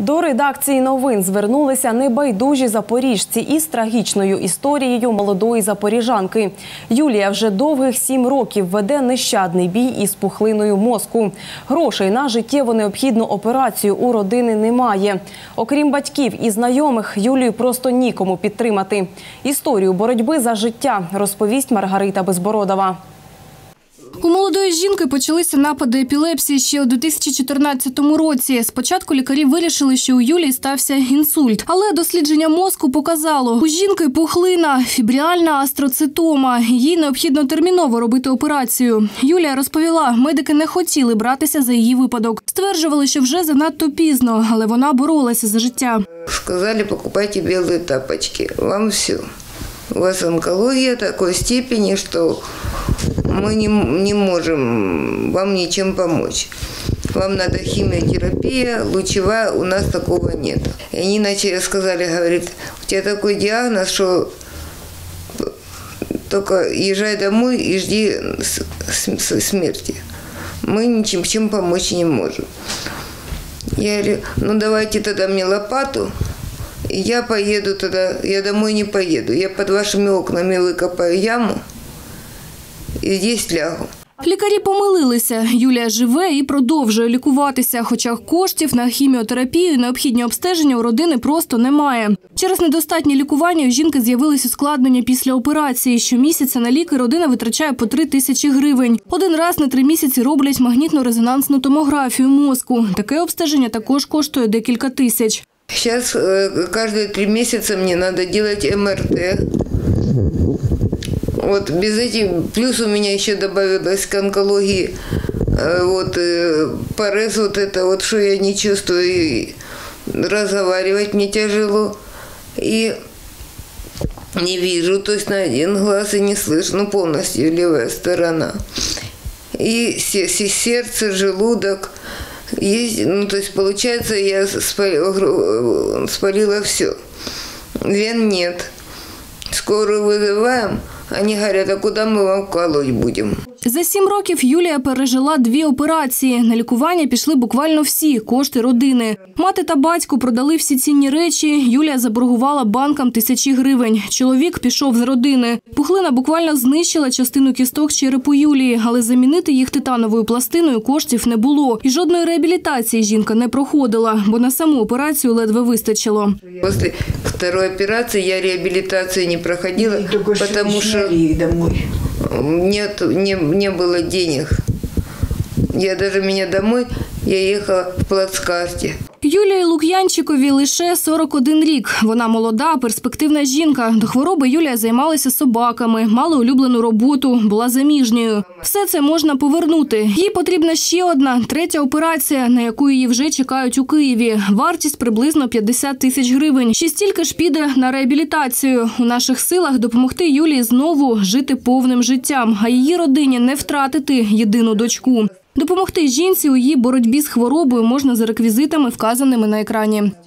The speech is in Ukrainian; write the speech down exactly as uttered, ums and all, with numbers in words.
До редакції новин звернулися небайдужі запоріжці із трагічною історією молодої запоріжанки. Юлія вже довгих сім років веде нещадний бій із пухлиною мозку. Грошей на життєво необхідну операцію у родини немає. Окрім батьків і знайомих, Юлію просто нікому підтримати. Історію боротьби за життя розповість Маргарита Безбородова. У молодої жінки почалися напади епілепсії ще у дві тисячі чотирнадцятому році. Спочатку лікарі вирішили, що у Юлії стався інсульт. Але дослідження мозку показало, у жінки пухлина, фібріальна астроцитома. Їй необхідно терміново робити операцію. Юлія розповіла, медики не хотіли братися за її випадок. Стверджували, що вже занадто пізно, але вона боролася за життя. Сказали, покупайте білі тапочки, вам все. У вас онкология такой степени, что мы не, не можем вам ничем помочь. Вам надо химиотерапия, лучевая, у нас такого нет. И они начали, сказали, говорит, у тебя такой диагноз, что только езжай домой и жди смерти. Мы ничем чем помочь не можем. Я говорю, ну давайте тогда мне лопату. Я поеду тогда, я домой не поеду. Я под вашими окнами выкопаю яму и здесь лягу. Лікарі помилилися. Юлія живе і продовжує лікуватися, хоча коштів на хіміотерапію і необхідні обстеження у родини просто немає. Через недостатнє лікування у жінки з'явились ускладнення після операції. Щомісяця на ліки родина витрачає по три тисячі гривень. Один раз на три місяці роблять магнітно-резонансну томографію мозку. Таке обстеження також коштує декілька тисяч. Сейчас э, каждые три месяца мне надо делать эм эр тэ. Вот без этих, плюс у меня еще добавилось к онкологии э, вот э, парез, вот это вот, что я не чувствую, и разговаривать мне тяжело, и не вижу, то есть на один глаз и не слышу, ну полностью левая сторона. И сердце, желудок. Есть, ну, то есть, получается, я спалила, спалила все. Вен нет. Скорую вызываем. Они говорят, а куда мы вам колоть будем? За сім років Юлія пережила дві операції. На лікування пішли буквально всі кошти родини. Мати та батько продали всі цінні речі. Юлія заборгувала банкам тисячі гривень. Чоловік пішов з родини. Пухлина буквально знищила частину кісток черепу Юлії, але замінити їх титановою пластиною коштів не було. І жодної реабілітації жінка не проходила, бо на саму операцію ледве вистачило. Після другої операції я реабілітацію не проходила, тому що Нет, не, не было денег. Я даже меня домой, я ехала в плацкарте. Юлії Лук'янчикові лише сорок один рік. Вона молода, перспективна жінка. До хвороби Юлія займалася собаками, мала улюблену роботу, була заміжньою. Все це можна повернути. Їй потрібна ще одна, третя операція, на яку її вже чекають у Києві. Вартість приблизно п'ятдесят тисяч гривень. Ще стільки ж піде на реабілітацію. У наших силах допомогти Юлії знову жити повним життям, а її родині не втратити єдину дочку. Допомогти жінці у її боротьбі з хворобою можна за реквізитами, вказаними на екрані.